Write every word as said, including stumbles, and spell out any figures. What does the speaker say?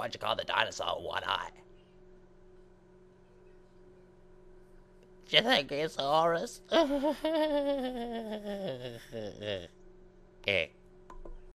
Why'd you call the dinosaur One Eye? Do you think he's a Horus? Eh.